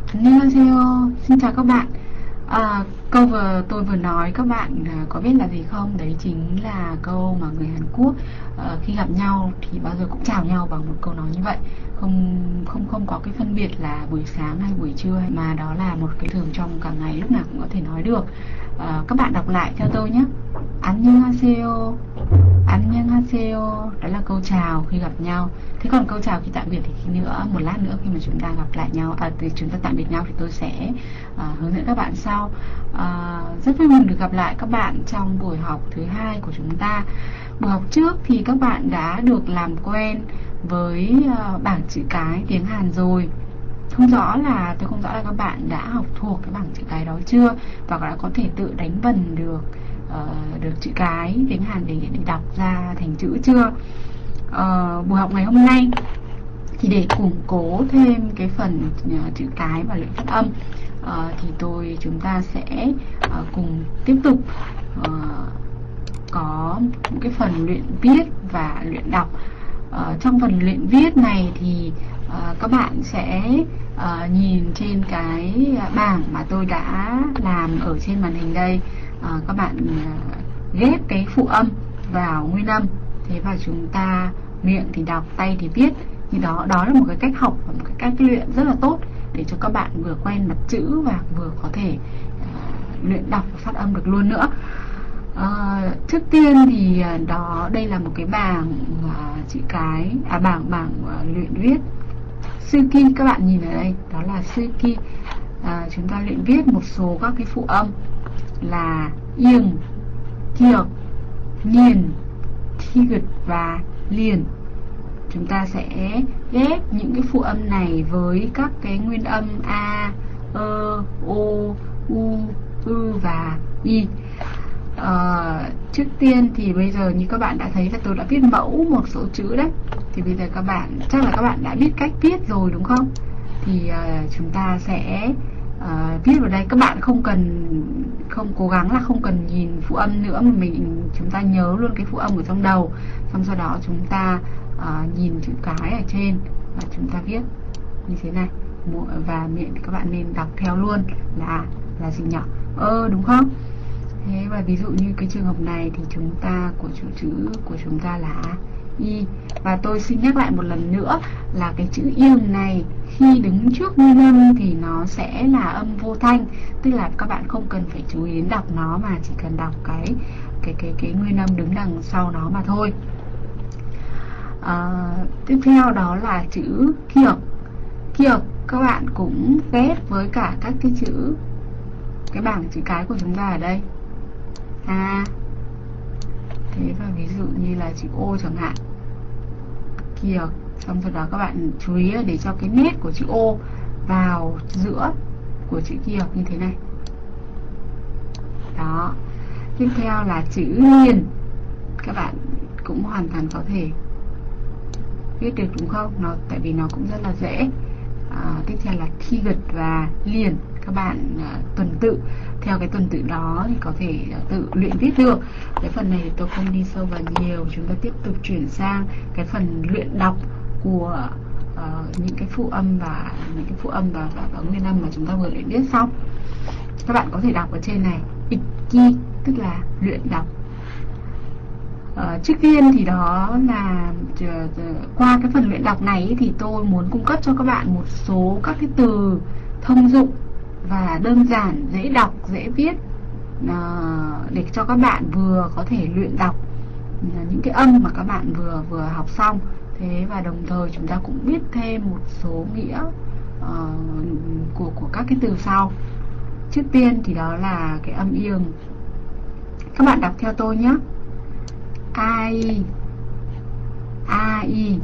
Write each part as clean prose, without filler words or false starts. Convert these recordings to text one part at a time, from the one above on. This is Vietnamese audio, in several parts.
Annyeonghaseyo, xin chào các bạn. Câu tôi vừa nói các bạn có biết là gì không? Đấy chính là câu mà người Hàn Quốc khi gặp nhau thì bao giờ cũng chào nhau bằng một câu nói như vậy. Không không không có cái phân biệt là buổi sáng hay buổi trưa, mà đó là một cái thường trong cả ngày, lúc nào cũng có thể nói được. Các bạn đọc lại theo tôi nhé. Annyeonghaseyo, Annyeonghaseyo, đó là câu chào khi gặp nhau. Thế còn câu chào khi tạm biệt thì một lát nữa khi mà chúng ta gặp lại nhau, thì chúng ta tạm biệt nhau thì tôi sẽ hướng dẫn các bạn sau. Rất vui mừng được gặp lại các bạn trong buổi học thứ hai của chúng ta. Buổi học trước thì các bạn đã được làm quen với bảng chữ cái tiếng Hàn rồi. Tôi không rõ là các bạn đã học thuộc cái bảng chữ cái đó chưa, và đã có thể tự đánh vần được chữ cái tiếng Hàn để đọc ra thành chữ chưa. Buổi học ngày hôm nay thì để củng cố thêm cái phần chữ cái và luyện phát âm, thì chúng ta sẽ cùng tiếp tục có một cái phần luyện viết và luyện đọc. Trong phần luyện viết này thì các bạn sẽ nhìn trên cái bảng mà tôi đã làm ở trên màn hình đây. Các bạn ghép cái phụ âm vào nguyên âm, thế và chúng ta miệng thì đọc, tay thì viết. Thì đó là một cái cách học và một cái cách luyện rất là tốt để cho các bạn vừa quen mặt chữ và vừa có thể luyện đọc và phát âm được luôn nữa. Trước tiên thì đây là một cái bảng chữ cái, bảng luyện viết Suki. Các bạn nhìn ở đây, đó là Suki. Chúng ta luyện viết một số các cái phụ âm là iêng, kiệc, nghiền, thi và liền. Chúng ta sẽ ghép những cái phụ âm này với các cái nguyên âm a, ơ, o, u, ư và y. Trước tiên thì bây giờ như các bạn đã thấy là tôi đã viết mẫu một số chữ đấy. Thì bây giờ chắc là các bạn đã biết cách viết rồi đúng không? Thì chúng ta sẽ viết vào đây. Các bạn cố gắng là không cần nhìn phụ âm nữa, mà chúng ta nhớ luôn cái phụ âm ở trong đầu. Xong sau đó chúng ta nhìn chữ cái ở trên và chúng ta viết như thế này, và miệng thì các bạn nên đọc theo luôn là gì nhỉ? Đúng không? Thế và ví dụ như cái trường hợp này thì chữ của chúng ta là y. Và tôi xin nhắc lại một lần nữa là cái chữ iêng này khi đứng trước nguyên âm thì nó sẽ là âm vô thanh, tức là các bạn không cần phải chú ý đến đọc nó, mà chỉ cần đọc cái nguyên âm đứng đằng sau nó mà thôi. Tiếp theo đó là chữ kiệc. Kiệc các bạn cũng ghép với cả các cái bảng chữ cái của chúng ta ở đây. Thế và ví dụ như là chữ ô chẳng hạn, kiệc. Xong sau đó các bạn chú ý để cho cái nét của chữ ô vào giữa của chữ kiệc như thế này. Đó. Tiếp theo là chữ liền. Các bạn cũng hoàn toàn có thể viết được đúng không? Tại vì nó cũng rất là dễ. Tiếp theo là thi và liền. Các bạn tuần tự theo cái tuần tự đó thì có thể tự luyện viết được. Cái phần này thì tôi không đi sâu vào nhiều. Chúng ta tiếp tục chuyển sang cái phần luyện đọc của những cái phụ âm và nguyên âm mà chúng ta vừa luyện viết xong. Các bạn có thể đọc ở trên này ikki, tức là luyện đọc. Trước tiên thì đó là qua cái phần luyện đọc này thì tôi muốn cung cấp cho các bạn một số các cái từ thông dụng và đơn giản, dễ đọc, dễ viết, để cho các bạn vừa có thể luyện đọc những cái âm mà các bạn vừa học xong. Thế và đồng thời chúng ta cũng biết thêm một số nghĩa của các cái từ sau. Trước tiên thì đó là cái âm iêng. Các bạn đọc theo tôi nhé. Ai, ai,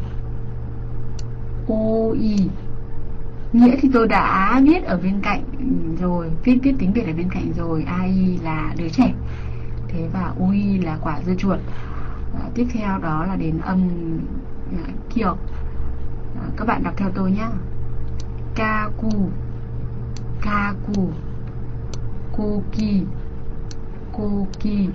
oi. Nghĩa thì tôi đã viết ở bên cạnh rồi, viết tiếng Việt ở bên cạnh rồi. Ai là đứa trẻ, thế và oi là quả dưa chuột. Tiếp theo đó là đến âm kiệc. Các bạn đọc theo tôi nhé. Kaku, kaku, koki, koki,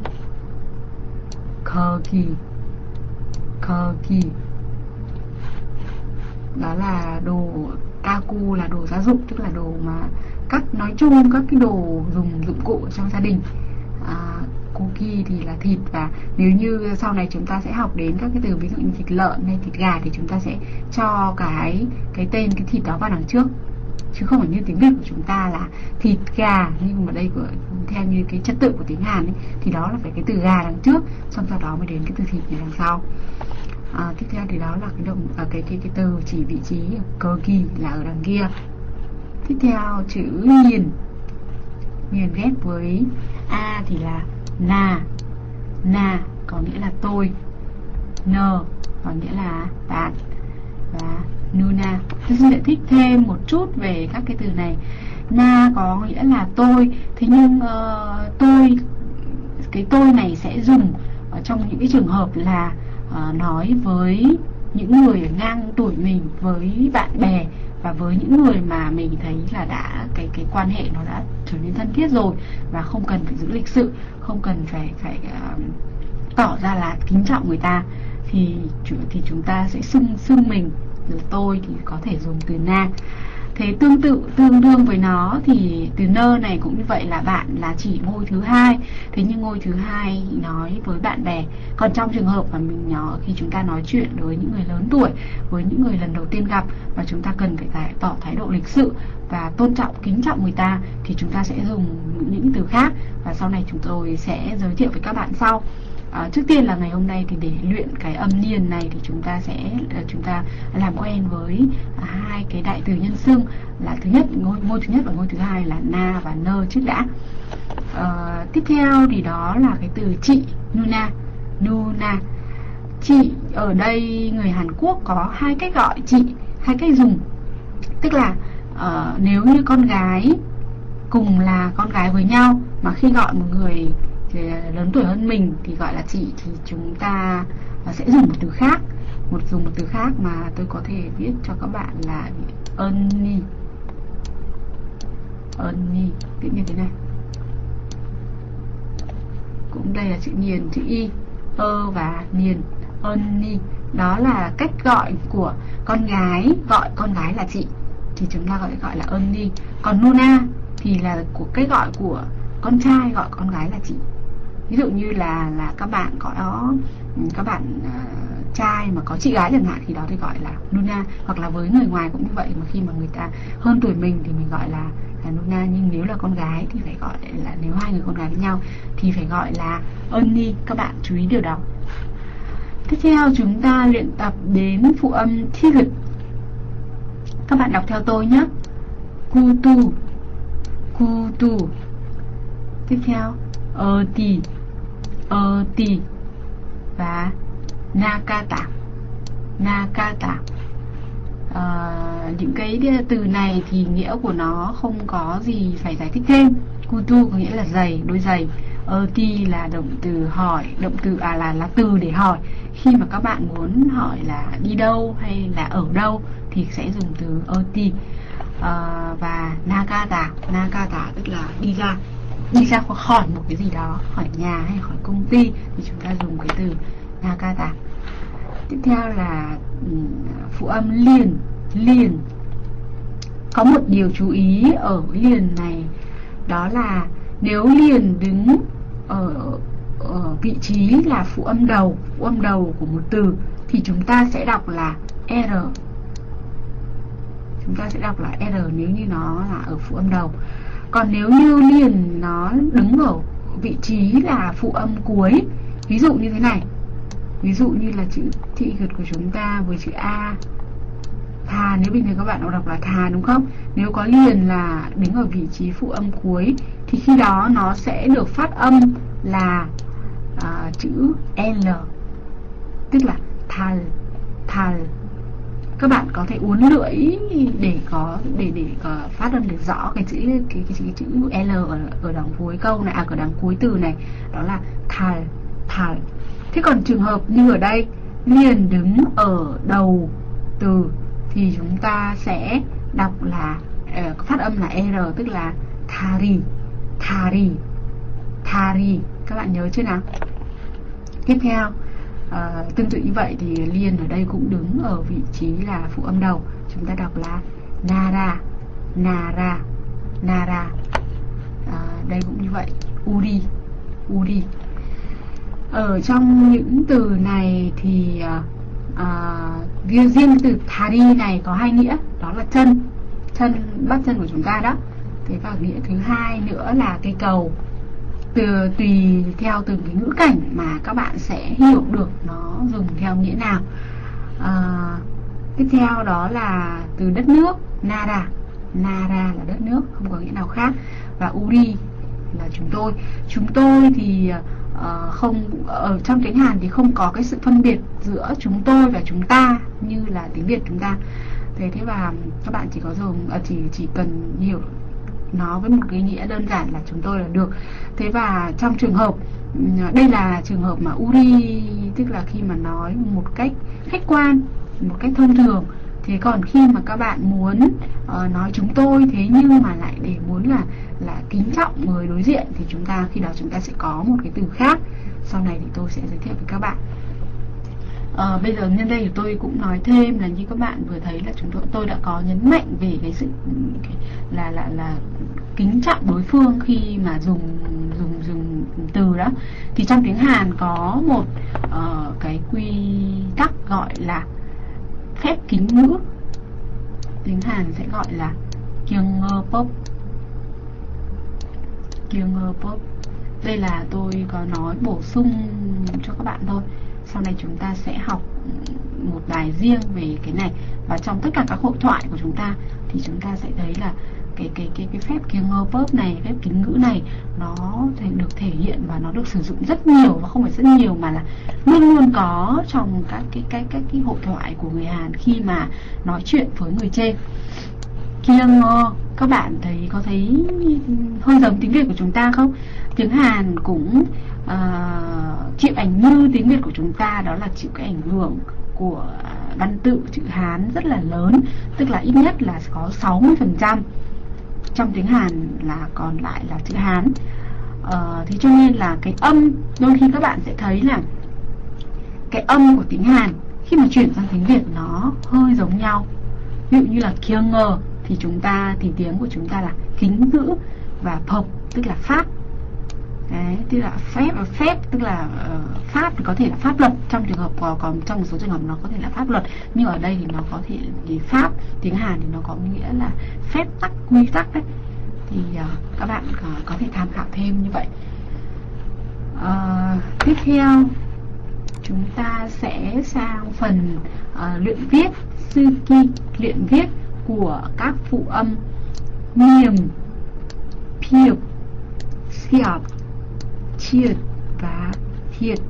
koki, koki. Đó là đồ Kaku là đồ gia dụng, tức là đồ mà nói chung các cái đồ dụng cụ trong gia đình. Cookie thì là thịt, và nếu như sau này chúng ta sẽ học đến các cái từ ví dụ như thịt lợn hay thịt gà thì chúng ta sẽ cho cái tên cái thịt đó vào đằng trước, chứ không phải như tiếng Việt của chúng ta là thịt gà, nhưng mà đây theo như cái trật tự của tiếng Hàn ấy, thì đó là phải cái từ gà đằng trước, xong sau đó mới đến cái từ thịt này đằng sau. Tiếp theo thì đó là cái từ chỉ vị trí kogi là ở đằng kia. Tiếp theo chữ nghiền ghép với a thì là na có nghĩa là tôi, nơ có nghĩa là bạn, và nuna. Tôi xin giải thích thêm một chút về các cái từ này. Na có nghĩa là tôi, thế nhưng cái tôi này sẽ dùng ở trong những cái trường hợp là nói với những người ở ngang tuổi mình, với bạn bè và với những người mà mình thấy là đã cái quan hệ nó đã trở nên thân thiết rồi, và không cần phải giữ lịch sự, không cần phải tỏ ra là kính trọng người ta, thì chúng ta sẽ xưng mình là tôi, thì có thể dùng từ na. Thế tương đương với nó thì từ nơ này cũng như vậy, là bạn là chỉ ngôi thứ hai. Thế nhưng ngôi thứ hai nói với bạn bè. Còn trong trường hợp mà khi chúng ta nói chuyện với những người lớn tuổi, với những người lần đầu tiên gặp, và chúng ta cần phải tỏ thái độ lịch sự và tôn trọng, kính trọng người ta, thì chúng ta sẽ dùng những từ khác, và sau này chúng tôi sẽ giới thiệu với các bạn sau. Trước tiên là ngày hôm nay thì để luyện cái âm niên này thì chúng ta làm quen với hai cái đại từ nhân xưng, là thứ nhất ngôi thứ nhất và ngôi thứ hai là na và nơ trước đã. Tiếp theo thì đó là cái từ chị, nuna. Chị ở đây người Hàn Quốc có hai cách gọi chị, hai cách dùng. Tức là nếu như con gái cùng là con gái với nhau, mà khi gọi một người lớn tuổi hơn mình thì gọi là chị, thì chúng ta sẽ dùng một từ khác, một từ khác mà tôi có thể viết cho các bạn là 언니, tự như thế này. Cũng đây là chữ nghiền, chữ y, và nghiền, 언니. Đó là cách gọi của con gái, gọi con gái là chị thì chúng ta gọi là 언니. Còn nuna thì là cách gọi của con trai gọi con gái là chị. Ví dụ như là các bạn trai mà có chị gái chẳng hạn thì đó thì gọi là nuna. Hoặc là với người ngoài cũng như vậy, mà khi mà người ta hơn tuổi mình thì mình gọi là nuna. Nhưng nếu là con gái thì phải gọi là, nếu hai người con gái với nhau thì phải gọi là 언니. Các bạn chú ý điều đó. Tiếp theo chúng ta luyện tập đến phụ âm 티귿. Các bạn đọc theo tôi nhé. 구두. Tiếp theo 어디 và 나가다. Những cái từ này thì nghĩa của nó không có gì phải giải thích thêm. Kutu có nghĩa là giày, đôi giày. Oti là động từ hỏi, là từ để hỏi. Khi mà các bạn muốn hỏi là đi đâu hay là ở đâu thì sẽ dùng từ oti. Và nagata tức là đi ra khỏi một cái gì đó, khỏi nhà hay khỏi công ty thì chúng ta dùng cái từ nagata. Tiếp theo là phụ âm liền. Có một điều chú ý ở liền này, đó là nếu liền đứng ở vị trí là phụ âm đầu của một từ thì chúng ta sẽ đọc là R. Nếu như nó là ở phụ âm đầu. Còn nếu như liền nó đứng ở vị trí là phụ âm cuối, ví dụ như thế này, ví dụ như là chữ thị gật của chúng ta với chữ A, thà, nếu bình thường các bạn đọc là thà đúng không? Nếu có liền là đứng ở vị trí phụ âm cuối thì khi đó nó sẽ được phát âm là chữ L, tức là thal. Các bạn có thể uốn lưỡi để có phát âm được rõ cái chữ L ở đằng cuối câu này, ở đằng cuối từ này, đó là thal. Thế còn trường hợp như ở đây liền đứng ở đầu từ thì chúng ta sẽ đọc là phát âm là R, tức là thari. Các bạn nhớ chưa nào? Tiếp theo tương tự như vậy thì liền ở đây cũng đứng ở vị trí là phụ âm đầu, chúng ta đọc là nara, nara, nara. Đây cũng như vậy, uri, uri. Ở trong những từ này thì riêng từ thari này có hai nghĩa, đó là chân, chân, bắp chân của chúng ta đó. Thế và nghĩa thứ hai nữa là cây cầu. Tùy theo từng cái ngữ cảnh mà các bạn sẽ hiểu được nó dùng theo nghĩa nào. Tiếp theo đó là từ đất nước, nara, nara là đất nước, không có nghĩa nào khác. Và uri là chúng tôi. Chúng tôi thì không, ở trong tiếng Hàn thì không có cái sự phân biệt giữa chúng tôi và chúng ta như là tiếng Việt chúng ta. Thế và các bạn chỉ có dùng chỉ cần hiểu nó với một cái nghĩa đơn giản là chúng tôi là được. Thế và trong trường hợp đây là trường hợp mà uri, tức là khi mà nói một cách khách quan, một cách thông thường. Thế còn khi mà các bạn muốn nói chúng tôi thế nhưng mà lại để muốn là kính trọng người đối diện thì khi đó chúng ta sẽ có một cái từ khác. Sau này thì tôi sẽ giới thiệu với các bạn. Bây giờ nhân đây thì tôi cũng nói thêm là như các bạn vừa thấy là tôi đã có nhấn mạnh về cái sự là kính trọng đối phương khi mà dùng từ đó. Thì trong tiếng Hàn có một cái quy tắc gọi là phép kính ngữ. Tiếng Hàn sẽ gọi là kyungpop. Kyungpop. Đây là tôi có nói bổ sung cho các bạn thôi. Sau này chúng ta sẽ học một bài riêng về cái này. Và trong tất cả các hội thoại của chúng ta thì chúng ta sẽ thấy là cái phép kyungpop này, phép kính ngữ này nó được thể hiện và nó được sử dụng rất nhiều, và không phải rất nhiều mà là luôn luôn có trong các cái hội thoại của người Hàn khi mà nói chuyện với người trên. Các bạn có thấy hơi giống tiếng Việt của chúng ta không? Tiếng Hàn cũng chịu ảnh như tiếng Việt của chúng ta, đó là chịu cái ảnh hưởng của văn tự chữ Hán rất là lớn, tức là ít nhất là có 60% trong tiếng Hàn là còn lại là chữ Hán. Thế cho nên là cái âm, đôi khi các bạn sẽ thấy là cái âm của tiếng Hàn khi mà chuyển sang tiếng Việt nó hơi giống nhau. Ví dụ như là kyung thì tiếng của chúng ta là kính ngữ, và pop tức là pháp. Đấy, tức là phép tức là pháp thì có thể là pháp luật, trong trường hợp còn trong một số trường hợp nó có thể là pháp luật, nhưng ở đây thì nó có thể thì pháp, tiếng Hàn thì nó có nghĩa là phép tắc, quy tắc đấy. Thì các bạn có thể tham khảo thêm như vậy. Tiếp theo chúng ta sẽ sang phần luyện viết, suki, luyện viết của các phụ âm miềm, piệp, siap, chiết và thiệt.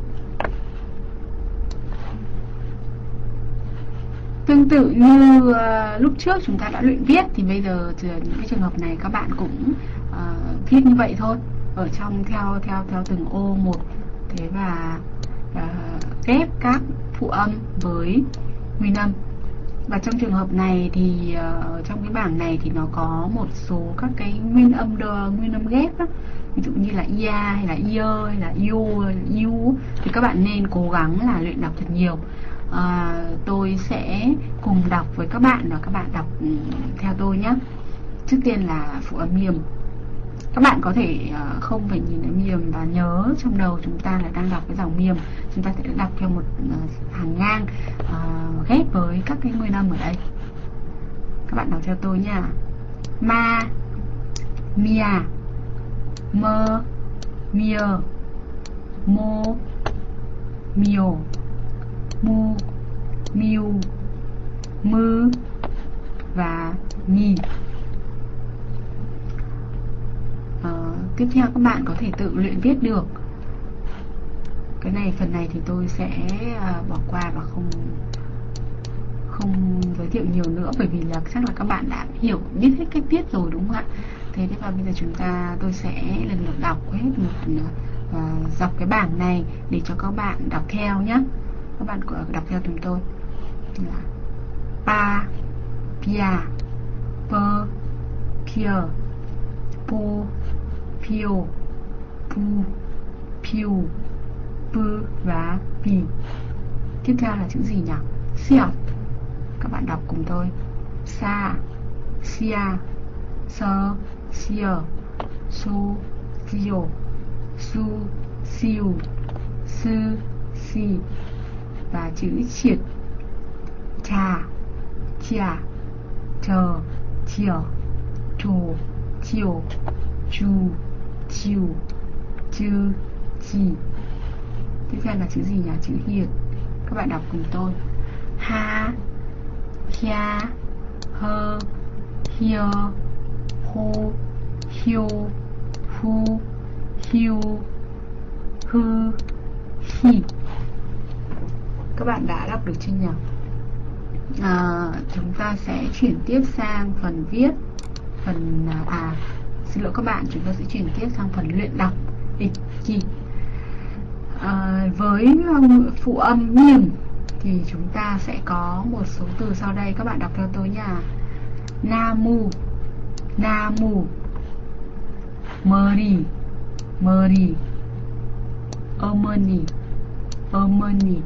Tương tự như lúc trước chúng ta đã luyện viết thì bây giờ những cái trường hợp này các bạn cũng viết như vậy thôi, ở trong theo từng ô một. Thế và ghép các phụ âm với nguyên âm. Và trong trường hợp này thì trong cái bảng này thì nó có một số các cái nguyên âm ghép đó. Ví dụ như là ia hay là iơ hay là iu thì các bạn nên cố gắng là luyện đọc thật nhiều. Tôi sẽ cùng đọc với các bạn và các bạn đọc theo tôi nhé. Trước tiên là phụ âm miềm. Các bạn có thể không phải nhìn thấy miềm và nhớ trong đầu chúng ta là đang đọc cái dòng miềm. Chúng ta sẽ đọc theo một hàng ngang ghép với các cái nguyên âm ở đây. Các bạn đọc theo tôi nha. Ma, mia, mơ, mia, mô, mio, mu, miu, mư và mi. Tiếp theo các bạn có thể tự luyện viết được. Phần này thì tôi sẽ bỏ qua và không giới thiệu nhiều nữa, bởi vì là chắc là các bạn đã biết hết cách viết rồi, đúng không ạ? Thế và bây giờ tôi sẽ lần lượt đọc hết một dọc cái bảng này để cho các bạn đọc theo nhé. Các bạn đọc theo chúng tôi là pa, pia, pơ, pia, pu, pio, pu, piu, pu và pi. Tiếp theo là chữ gì nhỉ? Siap. Các bạn đọc cùng tôi. Sa, xia, sơ, xìa, su, diều, su, siêu, sư, si. Và chữ triệt, cha, chia, chờ, chìa, trù, chiều, chu, chiều, chư, chi. Tiếp theo là chữ gì nhỉ? Chữ hiệt. Các bạn đọc cùng tôi. Ha, hia, hơ, hia, hô, hiu, hu, hiu, hư, hi. Các bạn đã đọc được chưa nhỉ? Chúng ta sẽ chuyển tiếp sang phần viết. Xin lỗi các bạn, chúng ta sẽ chuyển tiếp sang phần luyện đọc. Iki. Với phụ âm miềm thì chúng ta sẽ có một số từ sau đây, các bạn đọc theo tôi nha. Namu, namu, meri, meri, omani, omani.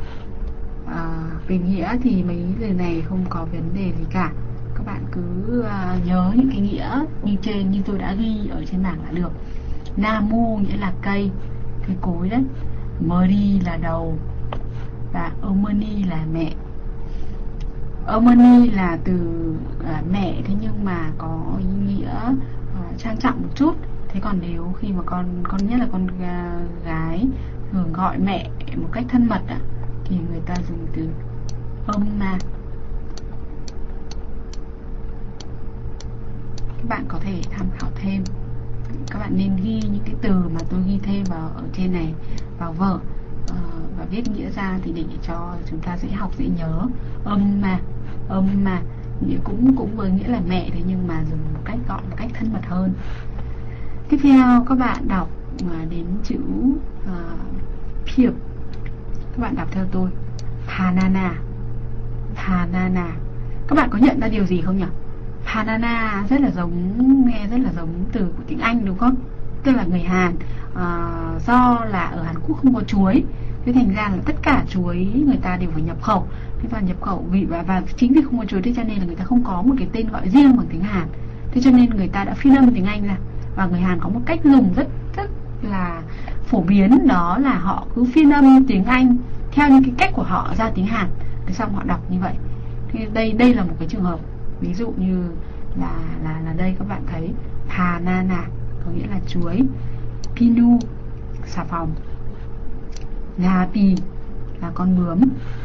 Về nghĩa thì mấy từ này không có vấn đề gì cả. Các bạn cứ nhớ những cái nghĩa như trên, như tôi đã ghi ở trên bảng là được. Namu nghĩa là cây, cây cối đấy. Meri là đầu. Và omani là mẹ. Omani là từ mẹ, thế nhưng mà có ý nghĩa trang trọng một chút. Thế còn nếu khi mà con nhất là con gái thường gọi mẹ một cách thân mật thì người ta dùng từ 엄마. Các bạn có thể tham khảo thêm. Các bạn nên ghi những cái từ mà tôi ghi thêm vào ở trên này vào vở và viết nghĩa ra thì để cho chúng ta dễ học, dễ nhớ. 엄마 nghĩa cũng với nghĩa là mẹ, thế nhưng mà dùng một cách gọi một cách thân mật hơn. Tiếp theo các bạn đọc đến chữ phiệp. Các bạn đọc theo tôi. Banana, banana. Các bạn có nhận ra điều gì không nhỉ? Banana rất là giống, nghe rất là giống từ của tiếng Anh đúng không? Tức là người Hàn, do là ở Hàn Quốc không có chuối, thế thành ra là tất cả chuối người ta đều phải nhập khẩu. Thế và nhập khẩu và chính vì không có chuối, thế cho nên là người ta không có một cái tên gọi riêng bằng tiếng Hàn. Thế cho nên người ta đã phiên âm tiếng Anh ra. Và người Hàn có một cách dùng rất là phổ biến, đó là họ cứ phiên âm tiếng Anh theo những cái cách của họ ra tiếng Hàn, thế xong họ đọc như vậy. Thì đây là một cái trường hợp ví dụ như là đây các bạn thấy banana có nghĩa là chuối, pinu xà phòng, nabi là con bướm.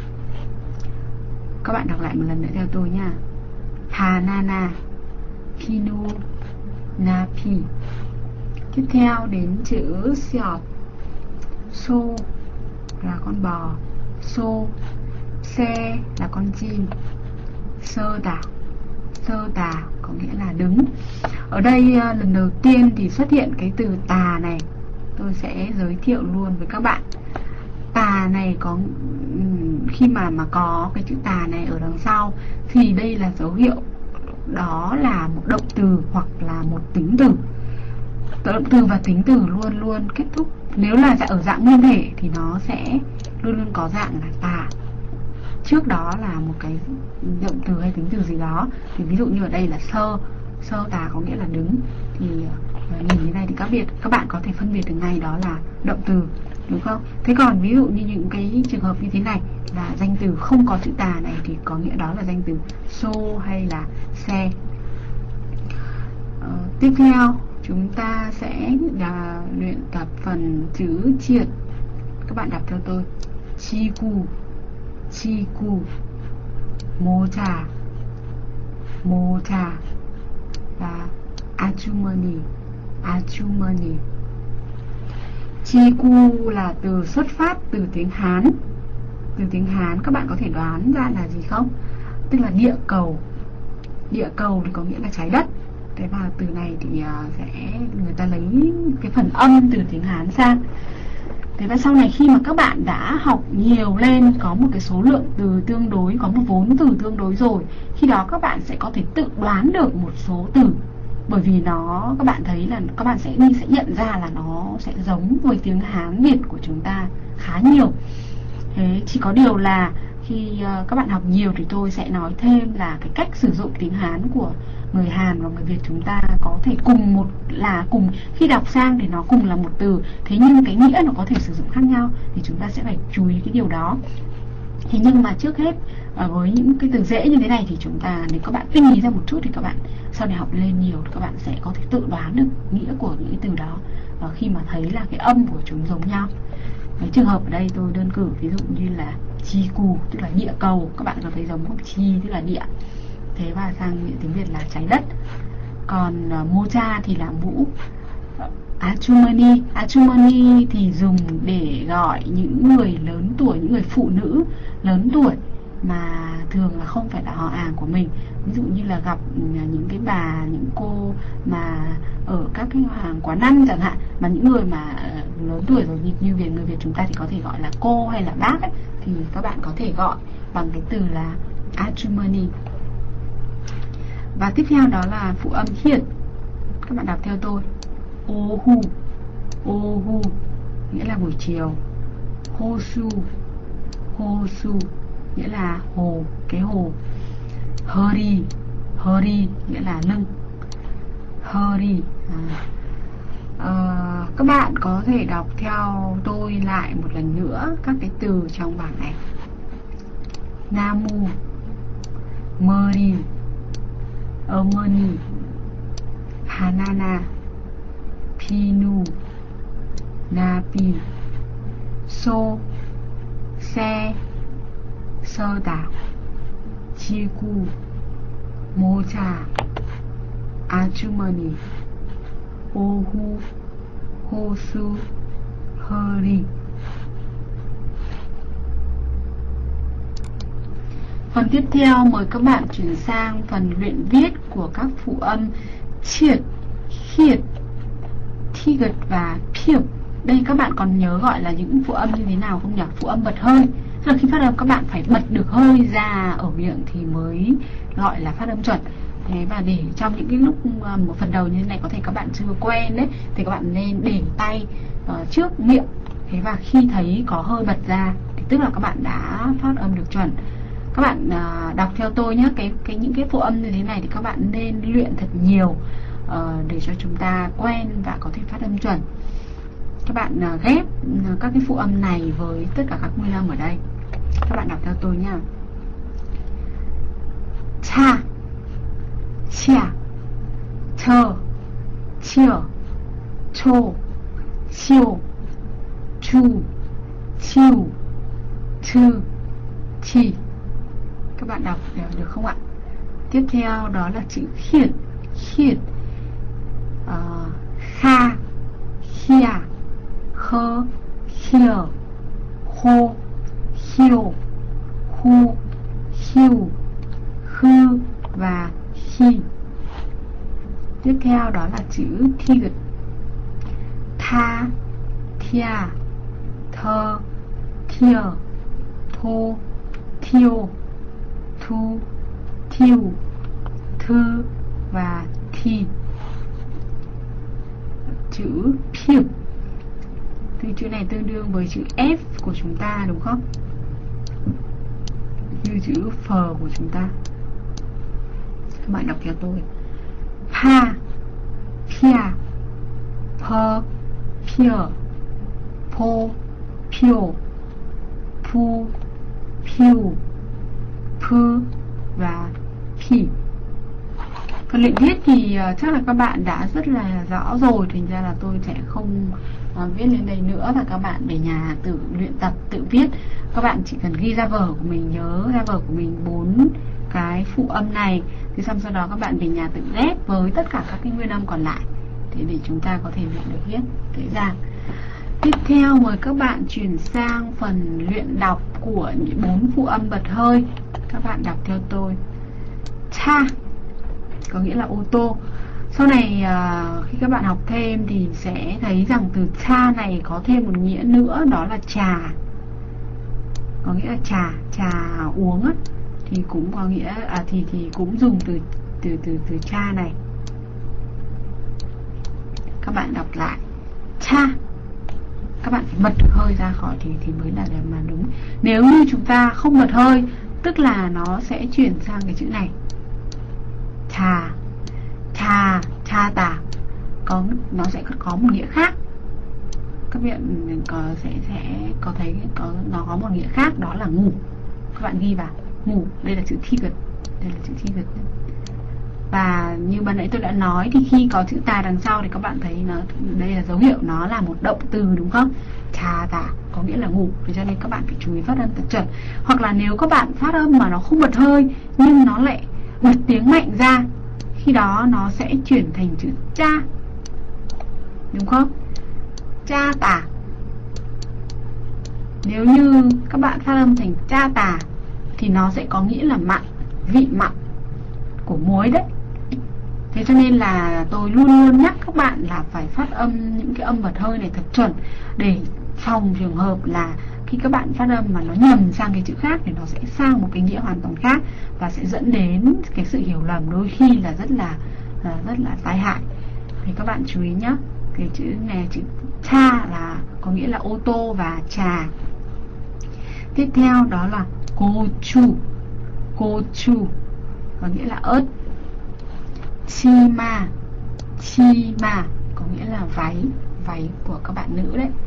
Các bạn đọc lại một lần nữa theo tôi nha. Banana, pinu, nabi. Tiếp theo đến chữ sẹo. Sô là con bò, xô, xe là con chim, sơ tà có nghĩa là đứng. Ở đây lần đầu tiên thì xuất hiện cái từ tà này, tôi sẽ giới thiệu luôn với các bạn. Tà này có khi mà có cái chữ tà này ở đằng sau thì đây là dấu hiệu đó là một động từ hoặc là một tính từ. Động từ và tính từ luôn luôn kết thúc, nếu là ở dạng nguyên thể thì nó sẽ luôn luôn có dạng là tà, trước đó là một cái động từ hay tính từ gì đó. Thì ví dụ như ở đây là sơ tà có nghĩa là đứng, thì nhìn như này thì các bạn có thể phân biệt được ngay đó là động từ, đúng không? Thế còn ví dụ như những cái trường hợp như thế này là danh từ không có chữ tà này thì có nghĩa đó là danh từ xô hay là xe. Tiếp theo chúng ta sẽ luyện tập phần chữ triệt. Các bạn đọc theo tôi. Chiku, mocha và achumani. Chiku là từ xuất phát từ tiếng Hán. Từ tiếng Hán các bạn có thể đoán ra là gì không? Tức là địa cầu. Địa cầu thì có nghĩa là trái đất. Thế và từ này thì người ta lấy cái phần âm từ tiếng Hán sang. Thế và sau này khi mà các bạn đã học nhiều lên, có một cái số lượng từ tương đối, có một vốn từ tương đối rồi, khi đó các bạn sẽ có thể tự đoán được một số từ. Bởi vì các bạn thấy là các bạn sẽ nhận ra là nó sẽ giống với tiếng Hán Việt của chúng ta khá nhiều. Thế chỉ có điều là khi các bạn học nhiều thì tôi sẽ nói thêm là cái cách sử dụng tiếng Hán của người Hàn và người Việt chúng ta có thể cùng khi đọc sang thì nó cùng là một từ, thế nhưng cái nghĩa nó có thể sử dụng khác nhau, thì chúng ta sẽ phải chú ý cái điều đó. Thế nhưng mà trước hết với những cái từ dễ như thế này thì chúng ta, nếu các bạn tinh ý ra một chút thì các bạn sau này học lên nhiều thì các bạn sẽ có thể tự đoán được nghĩa của những cái từ đó khi mà thấy là cái âm của chúng giống nhau. Cái trường hợp ở đây tôi đơn cử ví dụ như là chi cù tức là địa cầu, các bạn có thấy giống không? Chi tức là địa, thế và sang tiếng Việt là trái đất. Còn mocha thì là mũ. Achumani thì dùng để gọi những người lớn tuổi, những người phụ nữ lớn tuổi mà thường là không phải là họ hàng của mình. Ví dụ như là gặp những cái bà, những cô mà ở các cái hàng quán ăn chẳng hạn, mà những người mà lớn tuổi rồi như người Việt chúng ta thì có thể gọi là cô hay là bác ấy, thì các bạn có thể gọi bằng cái từ là achumani. Và tiếp theo đó là phụ âm hiệt. Các bạn đọc theo tôi. Ohu nghĩa là buổi chiều. Hosu nghĩa là hồ, cái hồ. Hori nghĩa là lưng. Các bạn có thể đọc theo tôi lại một lần nữa các cái từ trong bảng này. Namu, Meri, Omani, Hanana, Pinu, Napi, So, Se, Sơ Đảo, Chiku, Mocha, Achumani, Ohu, Hosu, Hori. Phần tiếp theo mời các bạn chuyển sang phần luyện viết của các phụ âm triệt, khiệt, thiệt và phiệp. Đây các bạn còn nhớ gọi là những phụ âm như thế nào không nhỉ? Phụ âm bật hơi. Tức là khi phát âm các bạn phải bật được hơi ra ở miệng thì mới gọi là phát âm chuẩn. Thế và để trong những cái lúc một phần đầu như thế này có thể các bạn chưa quen đấy, thì các bạn nên để tay trước miệng. Thế và khi thấy có hơi bật ra thì tức là các bạn đã phát âm được chuẩn. Các bạn đọc theo tôi nhé, những cái phụ âm như thế này thì các bạn nên luyện thật nhiều để cho chúng ta quen và có thể phát âm chuẩn. Các bạn ghép các cái phụ âm này với tất cả các nguyên âm ở đây. Các bạn đọc theo tôi nhé. Cha, chia, thơ, chia, chô, chiêu, chu, chiu, thư, chi. Các bạn đọc được không ạ? Tiếp theo đó là chữ khiển. Khiển, kha, khia, khơ, khia, hô, khiêu, hu, khiu, khư và khi. Tiếp theo đó là chữ thiệt. Tha, thia, thơ, thia, thô, thiêu, thu, thiêu, thư và thi. Chữ phiệp thì chữ này tương đương với chữ F của chúng ta đúng không? Như chữ phờ của chúng ta. Các bạn đọc theo tôi. Pa, pia, pơ, pia, po, pio, pu, piu, pu và pi. Phần luyện viết thì chắc là các bạn đã rất là rõ rồi, thành ra là tôi sẽ không viết lên đây nữa, và các bạn về nhà tự luyện tập, tự viết. Các bạn chỉ cần ghi ra vở của mình, nhớ ra vở của mình 4 cái phụ âm này, thì xong sau đó các bạn về nhà tự ghép với tất cả các cái nguyên âm còn lại để chúng ta có thể luyện được viết dễ dàng. Tiếp theo mời các bạn chuyển sang phần luyện đọc của những 4 phụ âm bật hơi. Các bạn đọc theo tôi. Cha có nghĩa là ô tô. Sau này khi các bạn học thêm thì sẽ thấy rằng từ cha này có thêm một nghĩa nữa, đó là trà. Có nghĩa là trà uống á, thì cũng có nghĩa thì cũng dùng từ cha này. Các bạn đọc lại. Cha, các bạn phải bật được hơi ra khỏi thì mới là mà đúng. Nếu như chúng ta không bật hơi, tức là nó sẽ chuyển sang cái chữ này, cha, cha, cha tà, nó sẽ có một nghĩa khác. Các bạn sẽ có thấy nó có một nghĩa khác, đó là ngủ. Các bạn ghi vào ngủ, đây là chữ thi gật, đây là chữ thi gật. Và như ban nãy tôi đã nói thì khi có chữ tà đằng sau thì các bạn thấy đây là dấu hiệu nó là một động từ, đúng không? Cha tà có nghĩa là ngủ, cho nên các bạn phải chú ý phát âm thật chuẩn. Hoặc là nếu các bạn phát âm mà nó không bật hơi nhưng nó lại bật tiếng mạnh ra, khi đó nó sẽ chuyển thành chữ cha, đúng không? Cha tà. Nếu như các bạn phát âm thành cha tà thì nó sẽ có nghĩa là mặn, vị mặn của muối đấy. Thế cho nên là tôi luôn luôn nhắc các bạn là phải phát âm những cái âm bật hơi này thật chuẩn, để phòng trường hợp là khi các bạn phát âm mà nó nhầm sang cái chữ khác thì nó sẽ sang một cái nghĩa hoàn toàn khác, và sẽ dẫn đến cái sự hiểu lầm, đôi khi là rất là tai hại. Thì các bạn chú ý nhé. Cái chữ này, chữ cha là có nghĩa là ô tô và trà. Tiếp theo đó là gochu, gochu có nghĩa là ớt. Chima, chima có nghĩa là váy, váy của các bạn nữ đấy.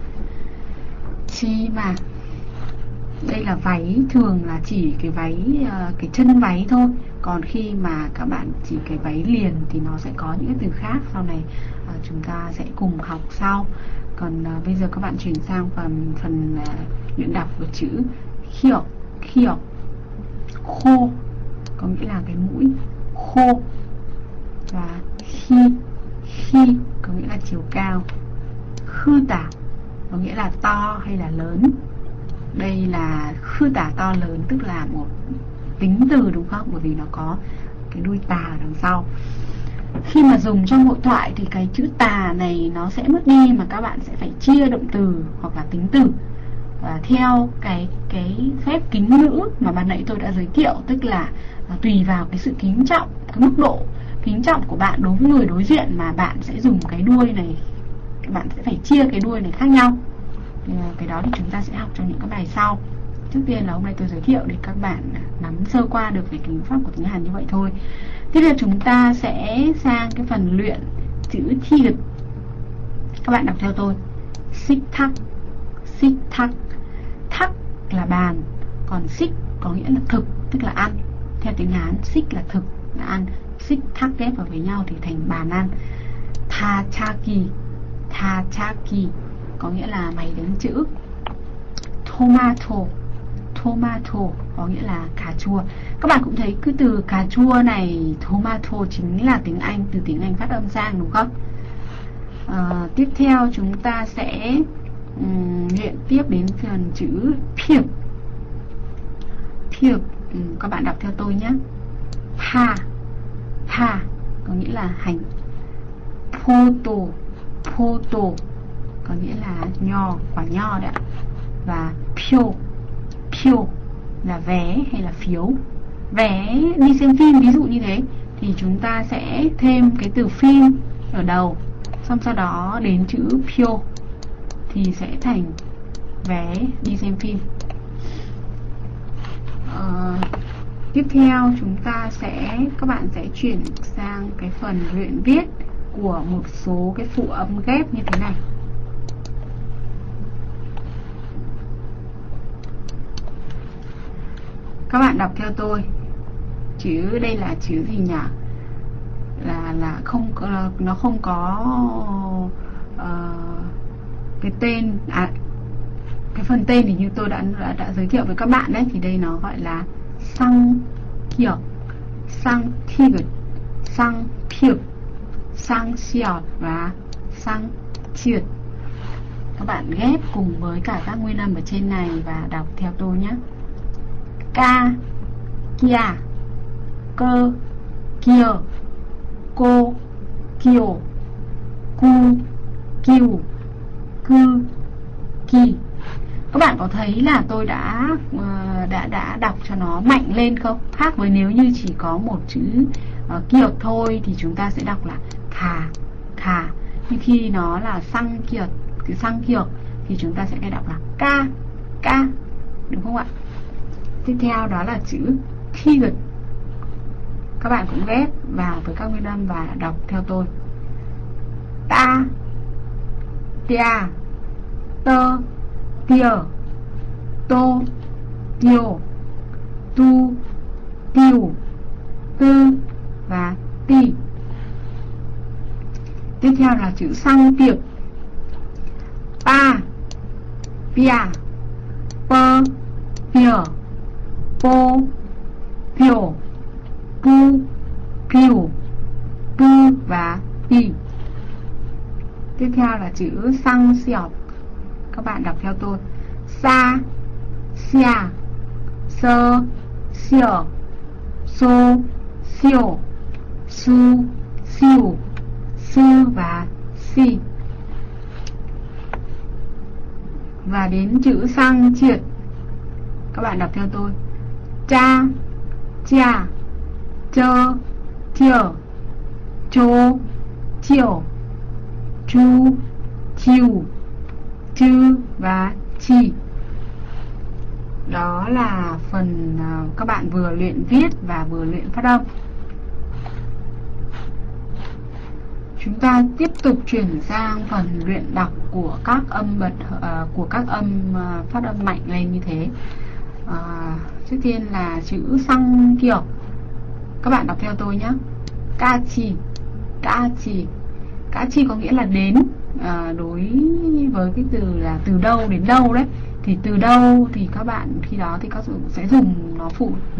Chima, đây là váy, thường là chỉ cái váy, cái chân váy thôi. Còn khi mà các bạn chỉ cái váy liền thì nó sẽ có những cái từ khác, sau này chúng ta sẽ cùng học sau. Còn bây giờ các bạn chuyển sang phần luyện đọc của chữ khiok, khiok, khô có nghĩa là cái mũi, khô. Và khi có nghĩa là chiều cao. Khư tả có nghĩa là to hay là lớn. Đây là khư tả, to lớn, tức là một tính từ, đúng không? Bởi vì nó có cái đuôi tà ở đằng sau. Khi mà dùng trong hội thoại thì cái chữ tà này nó sẽ mất đi, mà các bạn sẽ phải chia động từ hoặc là tính từ theo cái phép kính ngữ mà ban nãy tôi đã giới thiệu. Tức là tùy vào cái sự kính trọng, cái mức độ kính trọng của bạn đối với người đối diện mà bạn sẽ dùng cái đuôi này, các bạn sẽ phải chia cái đuôi này khác nhau. Cái đó thì chúng ta sẽ học trong những cái bài sau. Trước tiên là hôm nay tôi giới thiệu để các bạn nắm sơ qua được về cái ngữ pháp của tiếng Hàn như vậy thôi. Tiếp theo chúng ta sẽ sang cái phần luyện chữ thi lực. Các bạn đọc theo tôi. Xích thắc, xích thắc. Thắc là bàn, còn xích có nghĩa là thực, tức là ăn. Theo tiếng Hán, xích là thực, là ăn. Xích thắc ghép vào với nhau thì thành bàn ăn. Tha chaki, tha chaki có nghĩa là máy đánh chữ. Tomato, tomato có nghĩa là cà chua. Các bạn cũng thấy cái từ cà chua này, tomato, chính là tiếng Anh, từ tiếng Anh phát âm sang, đúng không? Tiếp theo chúng ta sẽ luyện tiếp đến phần chữ piệp. Piệp, các bạn đọc theo tôi nhé. Pa, pa có nghĩa là hành. Photo, photo có nghĩa là nho, quả nho đấy ạ. Và phiếu, phiếu là vé hay là phiếu. Vé đi xem phim ví dụ như thế thì chúng ta sẽ thêm cái từ phim ở đầu, xong sau đó đến chữ phiếu thì sẽ thành vé đi xem phim. Tiếp theo chúng ta các bạn sẽ chuyển sang cái phần luyện viết của một số cái phụ âm ghép như thế này. Các bạn đọc theo tôi. Chữ đây là chữ gì nhỉ? Là không có, nó không có cái tên, cái phần tên thì như tôi đã giới thiệu với các bạn đấy, thì đây nó gọi là sang kiệt, sang thiệt, sang thiệt, sang xiao và sang triệt. Các bạn ghép cùng với cả các nguyên âm ở trên này và đọc theo tôi nhé. Ca, kia, cơ, kia, cô, kiều, cu, kiều, cư, kỳ. Các bạn có thấy là tôi đã đọc cho nó mạnh lên không? Khác với nếu như chỉ có một chữ kiệt thôi thì chúng ta sẽ đọc là khà, khà. Nhưng khi nó là sang kiệt, cái sang kiệt thì chúng ta sẽ nghe đọc là ca, ca, đúng không ạ? Tiếp theo đó là chữ Tigert. Các bạn cũng ghép vào với các nguyên âm và đọc theo tôi. Ta, tia, tơ, tia, tô, tiêu, tu, tiêu, tư và ti. Tiếp theo là chữ sang tiệp. Pa, pia, pơ, pia, po, pio, pu, piu, pu và pi. Tiếp theo là chữ sang xiọc. Các bạn đọc theo tôi. Sa, xia, sơ, xio, so, siêu, su, siêu, sư và si. Và đến chữ sang triệt. Các bạn đọc theo tôi. Cha, chia, chơ, chiều, chô, chiều, chu, chiu, chư và chi. Đó là phần các bạn vừa luyện viết và vừa luyện phát âm. Chúng ta tiếp tục chuyển sang phần luyện đọc của các âm bật, của các âm phát âm mạnh lên như thế. Trước tiên là chữ sang kiểu. Các bạn đọc theo tôi nhé. Ca chi, ca chi. Ca chi có nghĩa là đến. Đối với cái từ là từ đâu đến đâu đấy, thì từ đâu thì các bạn khi đó thì các bạn sẽ dùng nó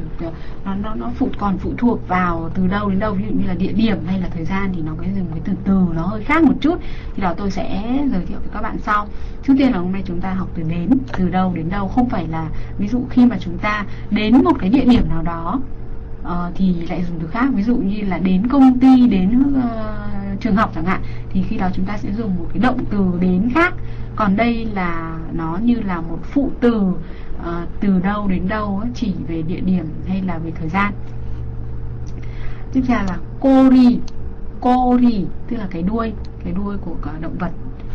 còn phụ thuộc vào từ đâu đến đâu. Ví dụ như là địa điểm hay là thời gian thì nó cái dùng cái từ nó hơi khác một chút, thì đó tôi sẽ giới thiệu với các bạn sau. Trước tiên là hôm nay chúng ta học từ đến, từ đâu đến đâu. Không phải là ví dụ khi mà chúng ta đến một cái địa điểm nào đó thì lại dùng từ khác. Ví dụ như là đến công ty, đến trường học chẳng hạn, thì khi đó chúng ta sẽ dùng một cái động từ đến khác. Còn đây là nó như là một phụ từ, từ đâu đến đâu, chỉ về địa điểm hay là về thời gian. Tiếp theo là kori, kori tức là cái đuôi của cả động vật.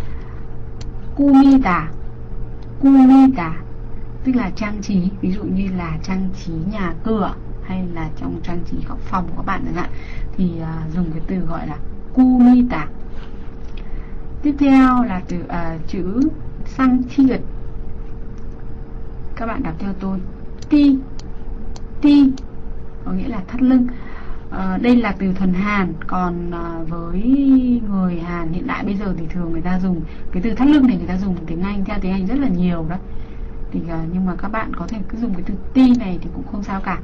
Kumita, kumita tức là trang trí, ví dụ như là trang trí nhà cửa hay là trong trang trí góc phòng của các bạn chẳng hạn, thì dùng cái từ gọi là kumita. Tiếp theo là từ chữ sang thiệt. Các bạn đọc theo tôi. Ti, ti có nghĩa là thắt lưng. Đây là từ thuần Hàn. Còn với người Hàn hiện đại bây giờ thì thường người ta dùng cái từ thắt lưng này, người ta dùng tiếng Anh, theo tiếng Anh rất là nhiều đó. Thì nhưng mà các bạn có thể cứ dùng cái từ ti này thì cũng không sao cả.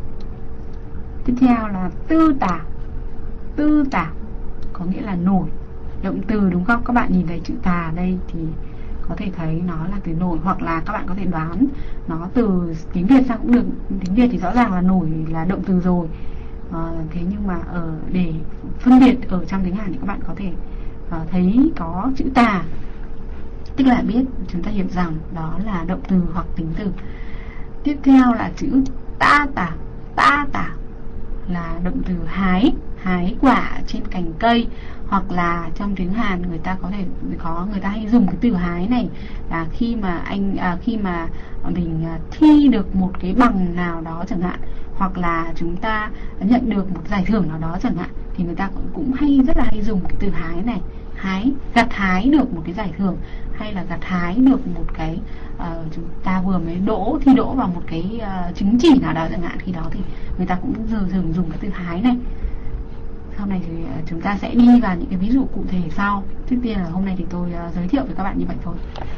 Tiếp theo là tư tả. Tư tả có nghĩa là nổi, động từ, đúng không? Các bạn nhìn thấy chữ tà đây thì có thể thấy nó là từ nổi, hoặc là các bạn có thể đoán nó từ tiếng Việt sang cũng được. Tiếng Việt thì rõ ràng là nổi là động từ rồi. Thế nhưng mà để phân biệt ở trong tiếng Hàn thì các bạn có thể thấy có chữ tà, tức là biết, chúng ta hiểu rằng đó là động từ hoặc tính từ. Tiếp theo là chữ ta tả. Ta tả là động từ hái, hái quả trên cành cây, hoặc là trong tiếng Hàn người ta người ta hay dùng cái từ hái này là khi mà mình thi được một cái bằng nào đó chẳng hạn, hoặc là chúng ta nhận được một giải thưởng nào đó chẳng hạn, thì người ta cũng rất là hay dùng cái từ hái này. Gặt hái được một cái giải thưởng, hay là gặt hái được một cái chúng ta vừa mới thi đỗ vào một cái chứng chỉ nào đó chẳng hạn, khi đó thì người ta cũng thường dùng cái từ hái này. Sau này thì chúng ta sẽ đi vào những cái ví dụ cụ thể sau. Trước tiên là hôm nay thì tôi giới thiệu với các bạn như vậy thôi.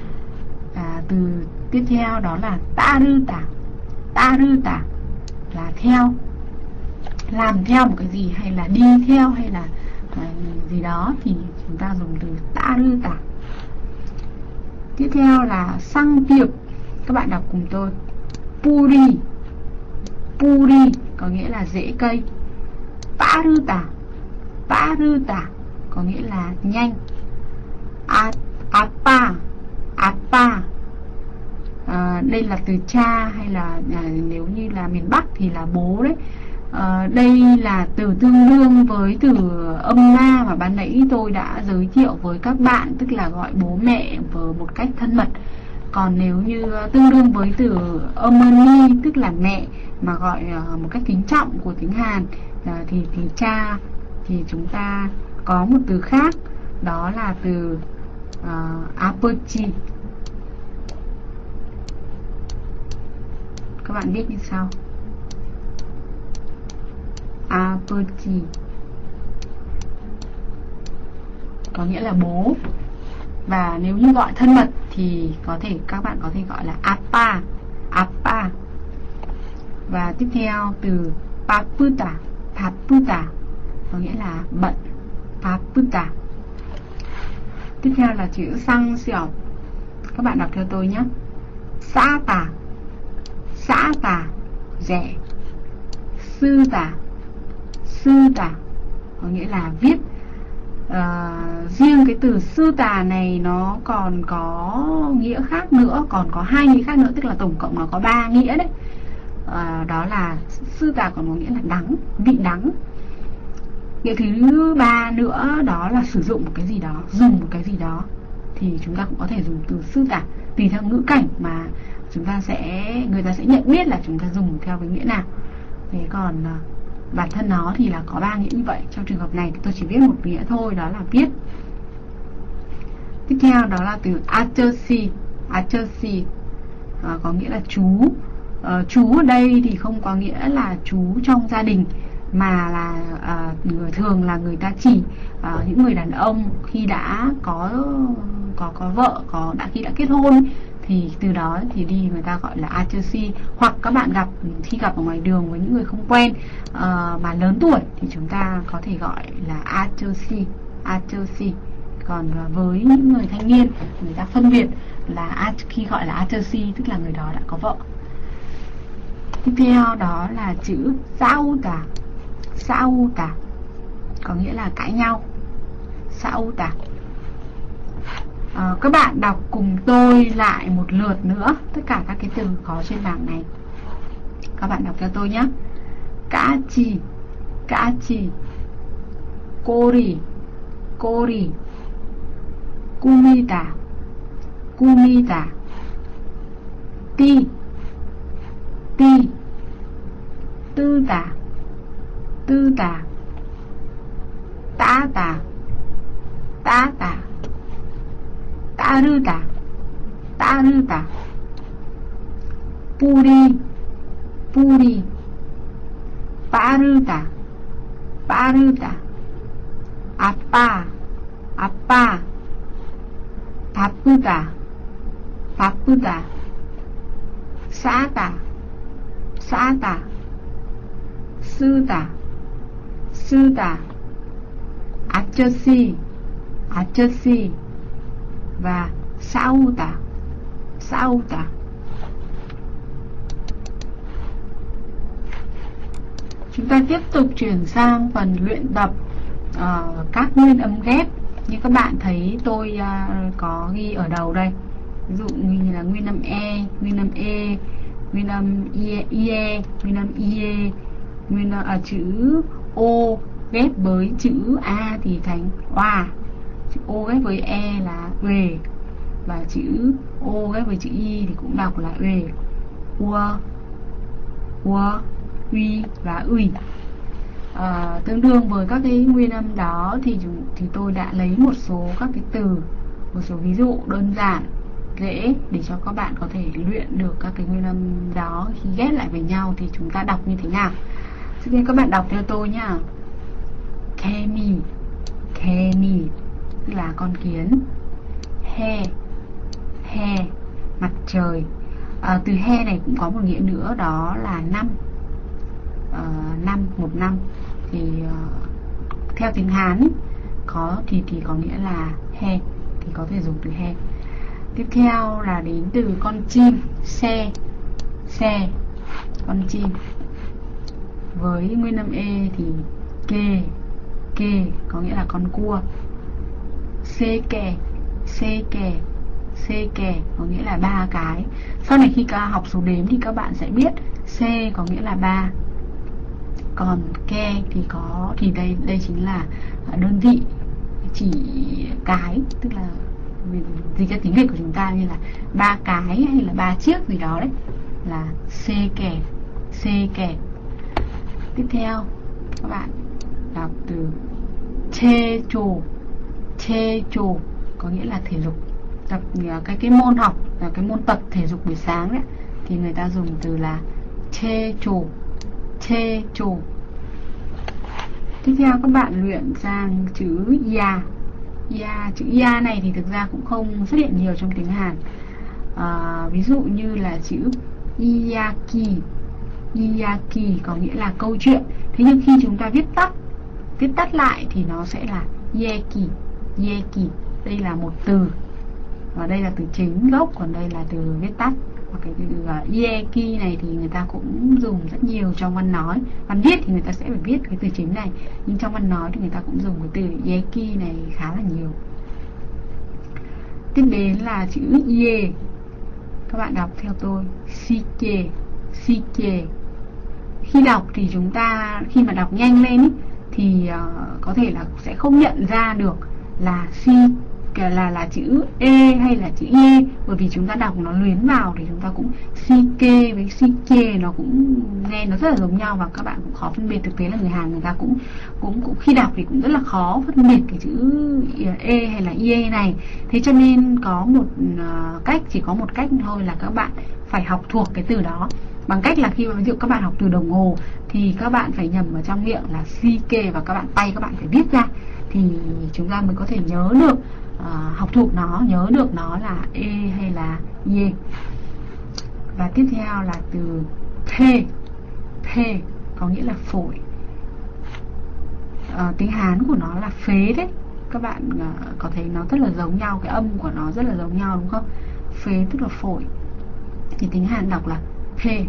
Từ tiếp theo đó là ta rư tả. Ta rư tả là theo, làm theo một cái gì, hay là đi theo, hay là gì đó, thì chúng ta dùng từ ta rư tả. Tiếp theo là sang tiệp. Các bạn đọc cùng tôi. Puri. Puri có nghĩa là rễ cây. Paruta. Paruta có nghĩa là nhanh. Apa. Apa đây là từ cha, hay là nếu như là miền Bắc thì là bố đấy. Đây là từ tương đương với từ âm ma mà ban nãy tôi đã giới thiệu với các bạn, tức là gọi bố mẹ với một cách thân mật. Còn nếu như tương đương với từ 어머니 tức là mẹ mà gọi một cách kính trọng của tiếng Hàn thì cha, thì chúng ta có một từ khác, đó là từ 아버지. Các bạn biết như sau: 아버지 có nghĩa là bố. Và nếu như gọi thân mật thì các bạn có thể gọi là 아빠, 아빠. Và tiếp theo từ 바쁘다, 바쁘다 có nghĩa là bận, 바쁘다. Tiếp theo là chữ sang xẻo. Các bạn đọc theo tôi nhé: 싸다, 싸다 rẻ, 쓰다, 쓰다 có nghĩa là viết. Riêng cái từ sư tà này nó còn có nghĩa khác nữa, còn có 2 nghĩa khác nữa, tức là tổng cộng nó có 3 nghĩa đấy. Đó là sư tà còn có nghĩa là đắng, vị đắng. Nghĩa thứ 3 nữa đó là sử dụng một cái gì đó, dùng một cái gì đó, thì chúng ta cũng có thể dùng từ sư tà tùy theo ngữ cảnh mà người ta sẽ nhận biết là chúng ta dùng theo cái nghĩa nào. Thế còn bản thân nó thì là có 3 nghĩa như vậy. Trong trường hợp này thì tôi chỉ viết một nghĩa thôi, đó là viết. Tiếp theo đó là từ 아저씨, 아저씨 có nghĩa là chú. Chú ở đây thì không có nghĩa là chú trong gia đình, mà là thường là người ta chỉ những người đàn ông khi đã có vợ, khi đã kết hôn, thì từ đó thì người ta gọi là 아저씨. Hoặc các bạn khi gặp ở ngoài đường với những người không quen mà lớn tuổi thì chúng ta có thể gọi là 아저씨, 아저씨. Còn với những người thanh niên, người ta phân biệt là khi gọi là 아저씨 tức là người đó đã có vợ. Tiếp theo đó là chữ 싸우다, 싸우다 có nghĩa là cãi nhau, 싸우다. Các bạn đọc cùng tôi lại một lượt nữa tất cả các cái từ có trên bảng này. Các bạn đọc theo tôi nhé: 까치, 까치, 꼬리, 꼬리, 꾸미다, 꾸미다, 띠, 띠, 뜨다, 뜨다, 따다, 따다, 따르다, 따르다, 뿌리, 뿌리, 빠르다, 빠르다, 아빠, 아빠, 바쁘다, 바쁘다, 싸다, 싸다, 쓰다, 쓰다, 아저씨, 아저씨 và 싸우다, 싸우다. Chúng ta tiếp tục chuyển sang phần luyện tập các nguyên âm ghép. Như các bạn thấy tôi có ghi ở đầu đây. Ví dụ như là nguyên âm E, nguyên âm E, nguyên âm IE, nguyên âm IE, nguyên âm chữ O ghép với chữ A thì thành oa. Chữ O ghép với E là uề, và chữ O ghép với chữ Y thì cũng đọc là uề, ua, ua, uy và uy. Tương đương với các cái nguyên âm đó thì tôi đã lấy một số các cái từ, một số ví dụ đơn giản dễ để cho các bạn có thể luyện được các cái nguyên âm đó. Khi ghép lại với nhau thì chúng ta đọc như thế nào. Trước tiên các bạn đọc theo tôi nhá: 개미, 개미 tức là con kiến. He, he mặt trời. Từ he này cũng có một nghĩa nữa, đó là năm. Năm, một năm thì theo tiếng Hán ấy, thì có nghĩa là he, thì có thể dùng từ he. Tiếp theo là đến từ con chim, xe, xe, con chim. Với nguyên âm e thì kê, kê có nghĩa là con cua. Xê kè, xê kè, xê kè có nghĩa là 3 cái. Sau này khi các học số đếm thì các bạn sẽ biết C có nghĩa là 3, Còn ke thì đây chính là đơn vị chỉ cái, tức là dịch ra tiếng Việt của chúng ta như là 3 cái hay là 3 chiếc gì đó đấy, là xê kè. Tiếp theo các bạn đọc từ chê chồ, có nghĩa là thể dục. Tập cái môn học là cái môn tập thể dục buổi sáng đấy, thì người ta dùng từ là chê chồ. Tiếp theo các bạn luyện sang chữ ya. Chữ ya này thì thực ra cũng không xuất hiện nhiều trong tiếng Hàn. Ví dụ như là chữ iyaki có nghĩa là câu chuyện. Thế nhưng khi chúng ta viết tắt lại thì nó sẽ là yeki. Đây là một từ, và đây là từ chính gốc, còn đây là từ viết tắt. Và cái từ yeki này thì người ta cũng dùng rất nhiều trong văn nói. Văn viết thì người ta sẽ phải viết cái từ chính này, nhưng trong văn nói thì người ta cũng dùng cái từ yeki này khá là nhiều. Tiếp đến là chữ ye. Các bạn đọc theo tôi, sike. Khi đọc thì chúng ta, khi mà đọc nhanh lên ý, thì có thể là sẽ không nhận ra được là là chữ e hay là chữ e, bởi vì chúng ta đọc nó luyến vào, thì chúng ta cũng sike với sike nó cũng nghe nó rất là giống nhau, và các bạn cũng khó phân biệt. Thực tế là người Hàn người ta cũng khi đọc thì cũng rất là khó phân biệt cái chữ e hay là ie này. Thế cho nên có một chỉ có một cách thôi, là các bạn phải học thuộc cái từ đó, bằng cách là khi ví dụ các bạn học từ đồng hồ thì các bạn phải nhầm ở trong miệng là sike, và tay các bạn phải viết ra, thì chúng ta mới có thể nhớ được, học thuộc nó, nhớ được nó là e hay là ye. Và tiếp theo là từ phê, có nghĩa là phổi. Tiếng Hán của nó là phế đấy. Các bạn có thấy nó rất là giống nhau, cái âm của nó rất là giống nhau đúng không? Phế tức là phổi, thì tiếng Hàn đọc là phê.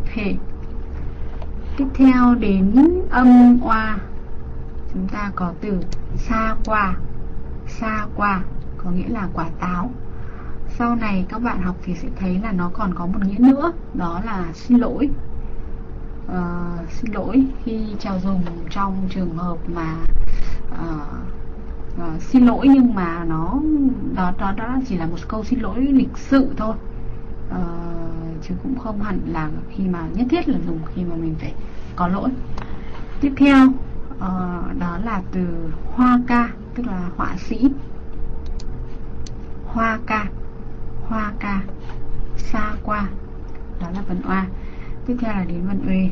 Tiếp theo đến âm oa, chúng ta có từ sa qua, có nghĩa là quả táo. Sau này các bạn học thì sẽ thấy là nó còn có một nghĩa nữa, đó là xin lỗi. Xin lỗi khi chào dùng trong trường hợp mà xin lỗi nhưng mà đó chỉ là một câu xin lỗi lịch sự thôi, chứ cũng không hẳn là khi mà nhất thiết là dùng khi mà mình phải có lỗi. Tiếp theo đó là từ hoa ca, tức là họa sĩ. Hoa ca, xa qua, đó là vần oa. Tiếp theo là đến vần uê.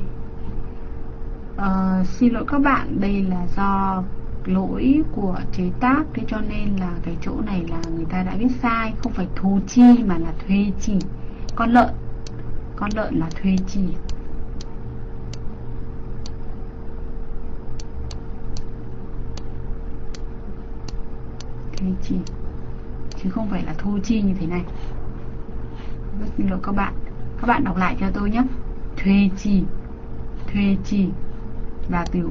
Xin lỗi các bạn, đây là do lỗi của chế tác, thế cho nên là cái chỗ này là người ta đã viết sai, không phải thù chi mà là thuê chi. Con lợn là thuê chi. Thuê chi chứ không phải là thu chi như thế này. Rất xin lỗi các bạn đọc lại cho tôi nhé. Thuê chi. Và từ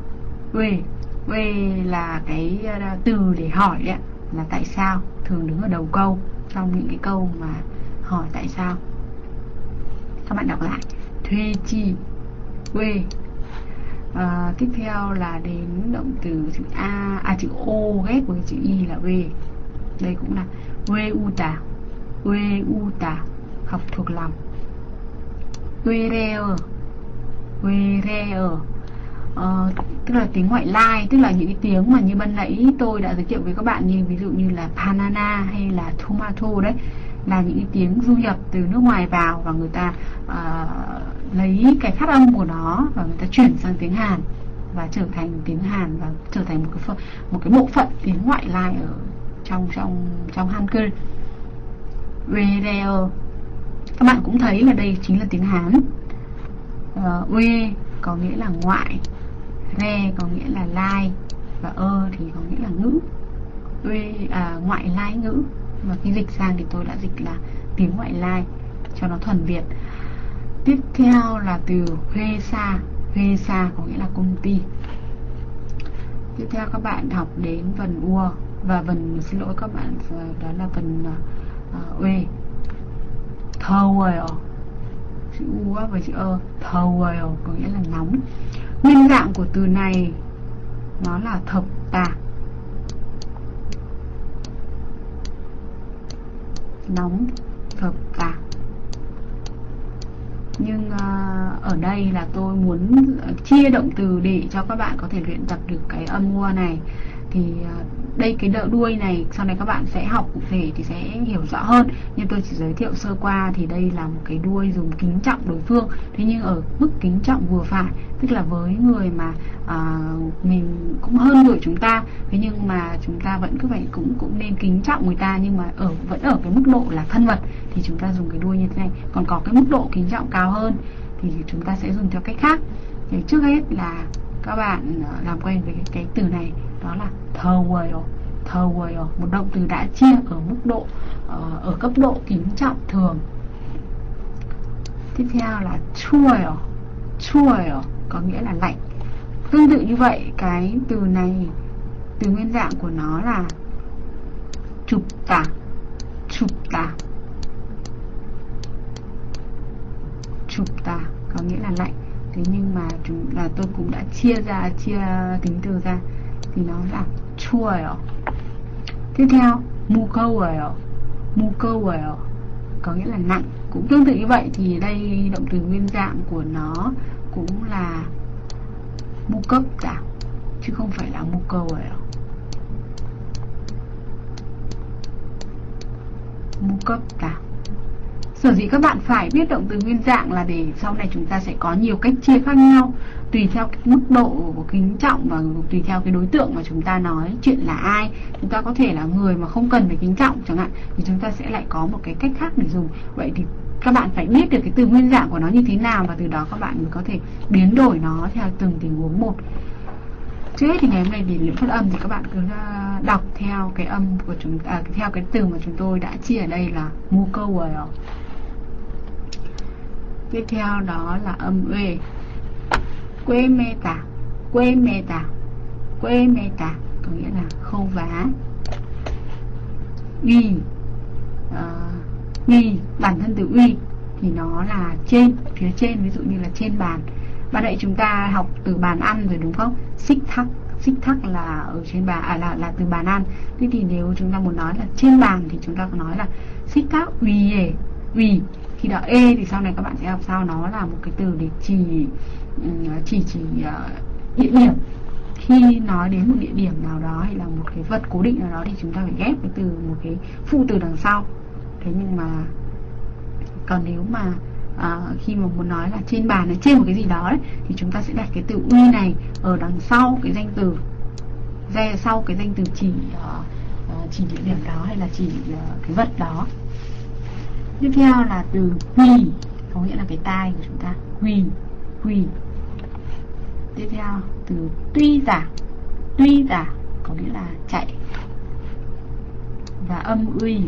uê là cái từ để hỏi đấy, là tại sao, thường đứng ở đầu câu trong những cái câu mà hỏi tại sao. Các bạn đọc lại thuê chi, uê. Tiếp theo là đến động từ chữ chữ o ghép với chữ y là uê. Đây cũng là uê u tà, học thuộc lòng. Uê reo, tức là tiếng ngoại lai, tức là những cái tiếng mà như ban nãy tôi đã giới thiệu với các bạn, như ví dụ như là banana hay là tomato đấy, là những cái tiếng du nhập từ nước ngoài vào, và người ta lấy cái phát âm của nó và người ta chuyển sang tiếng Hàn và trở thành tiếng Hàn, và trở thành một cái bộ phận tiếng ngoại lai ở trong Hangul. Reo, các bạn cũng thấy là đây chính là tiếng Hán. Uê có nghĩa là ngoại, re có nghĩa là lai, và thì có nghĩa là ngữ. Ngoại lai ngữ, và khi dịch sang thì tôi đã dịch là tiếng ngoại lai cho nó thuần Việt. Tiếp theo là từ huê sa có nghĩa là công ty. Tiếp theo các bạn học đến vần ua, và vần, xin lỗi các bạn, đó là vần uê. Thâu chữ u với chữ thâu có nghĩa là nóng. Nguyên dạng của từ này nó là thập tà, nóng, thập tà. Nhưng ở đây là tôi muốn chia động từ để cho các bạn có thể luyện tập được cái âm mua này. Thì đây cái đuôi này sau này các bạn sẽ học cụ thể thì sẽ hiểu rõ hơn, nhưng tôi chỉ giới thiệu sơ qua. Thì đây là một cái đuôi dùng kính trọng đối phương, thế nhưng ở mức kính trọng vừa phải, tức là với người mà mình cũng hơn tuổi chúng ta, thế nhưng mà chúng ta vẫn cứ phải cũng nên kính trọng người ta, nhưng mà vẫn ở cái mức độ là thân mật thì chúng ta dùng cái đuôi như thế này. Còn có cái mức độ kính trọng cao hơn thì chúng ta sẽ dùng theo cách khác. Thì trước hết là các bạn làm quen với cái từ này, đó là thờ quầy, một động từ đã chia ở mức độ ở cấp độ kính trọng thường. Tiếp theo là chuồi, có nghĩa là lạnh. Tương tự như vậy, cái từ này, từ nguyên dạng của nó là chụp tà, có nghĩa là lạnh. Thế nhưng mà tôi cũng đã chia tính từ ra thì nó là chuồi. Tiếp theo mu câu, có nghĩa là nặng. Cũng tương tự như vậy, thì đây động từ nguyên dạng của nó cũng là mu cấp tà, chứ không phải là mu câu. Mu cấp tà. Sở dĩ các bạn phải biết động từ nguyên dạng là để sau này chúng ta sẽ có nhiều cách chia khác nhau, tùy theo cái mức độ của kính trọng và tùy theo cái đối tượng mà chúng ta nói chuyện là ai. Chúng ta có thể là người mà không cần phải kính trọng chẳng hạn, thì chúng ta sẽ lại có một cái cách khác để dùng. Vậy thì các bạn phải biết được cái từ nguyên dạng của nó như thế nào, và từ đó các bạn mới có thể biến đổi nó theo từng tình huống một. Trước hết thì ngày hôm nay để luyện phát âm thì các bạn cứ đọc theo cái âm của theo cái từ mà chúng tôi đã chia ở đây là mu câu. Tiếp theo đó là âm uê, quê mê tà, có nghĩa là khâu vá. Uy, bản thân từ uy thì nó là trên, phía trên, ví dụ như là trên bàn. Ban nãy chúng ta học từ bàn ăn rồi đúng không? Xích thắc là ở trên bàn, là từ bàn ăn. Thế thì nếu chúng ta muốn nói là trên bàn thì chúng ta có nói là xích thắc uy. Khi đó e thì sau này các bạn sẽ học sao nó là một cái từ để chỉ địa điểm. Khi nói đến một địa điểm nào đó hay là một cái vật cố định nào đó thì chúng ta phải ghép cái từ một cái phụ từ đằng sau. Thế nhưng mà còn nếu mà khi mà muốn nói là trên bàn này, trên một cái gì đó đấy, thì chúng ta sẽ đặt cái từ uy này ở đằng sau cái danh từ, sau cái danh từ chỉ địa điểm đó hay là chỉ cái vật đó. Tiếp theo là từ huy, có nghĩa là cái tai của chúng ta, huy. Tiếp theo từ tuy giả, có nghĩa là chạy. Và âm uy,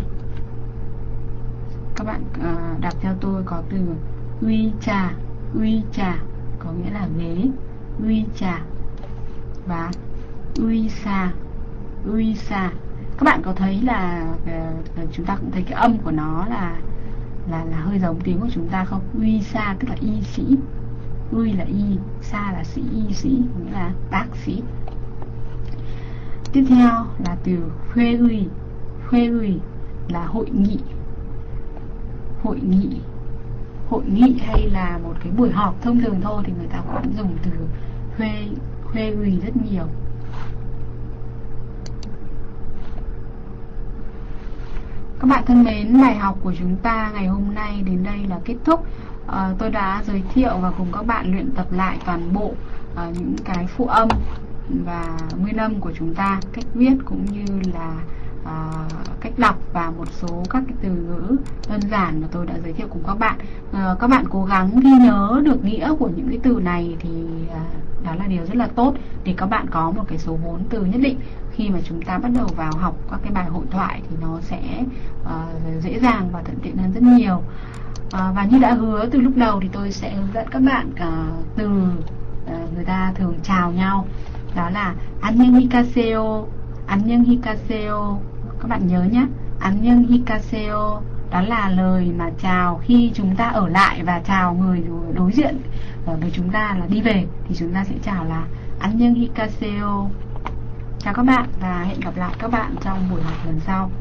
các bạn đọc theo tôi có từ uy trà, có nghĩa là ghế, uy trà. Và uy xa. Các bạn có thấy là chúng ta cũng thấy cái âm của nó là hơi giống tiếng của chúng ta không? Uy xa tức là y sĩ, uy là y, xa là sĩ, y sĩ nghĩa là bác sĩ. Tiếp theo là từ khuê uy là hội nghị hay là một cái buổi họp thông thường thôi thì người ta cũng dùng từ khuê uy rất nhiều. Các bạn thân mến, bài học của chúng ta ngày hôm nay đến đây là kết thúc. Tôi đã giới thiệu và cùng các bạn luyện tập lại toàn bộ những cái phụ âm và nguyên âm của chúng ta, cách viết cũng như là cách đọc và một số các cái từ ngữ đơn giản mà tôi đã giới thiệu cùng các bạn. Các bạn cố gắng ghi nhớ được nghĩa của những cái từ này thì đó là điều rất là tốt để các bạn có một cái số vốn từ nhất định. Khi mà chúng ta bắt đầu vào học các cái bài hội thoại thì nó sẽ dễ dàng và thuận tiện hơn rất nhiều. Và như đã hứa từ lúc đầu thì tôi sẽ hướng dẫn các bạn từ người ta thường chào nhau, đó là 안녕히가세요. Các bạn nhớ nhé, 안녕히가세요 đó là lời mà chào khi chúng ta ở lại và chào người đối diện với chúng ta là đi về thì chúng ta sẽ chào là 안녕히 가세요. Chào các bạn và hẹn gặp lại các bạn trong buổi học lần sau.